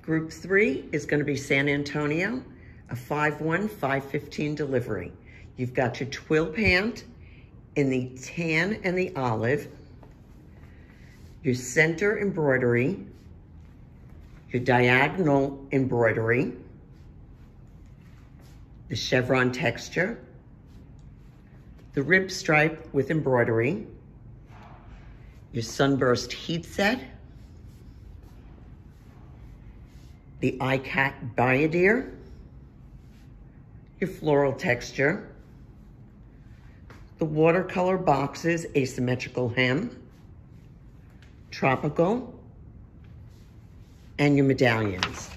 Group 3 is going to be San Antonio, a 5/1, 5/15 delivery. You've got your twill pant in the tan and the olive, your center embroidery, your diagonal embroidery, the chevron texture, the rib stripe with embroidery, your sunburst heat set, the iCat bayadere, your floral texture, the watercolor boxes asymmetrical hem, tropical, and your medallions.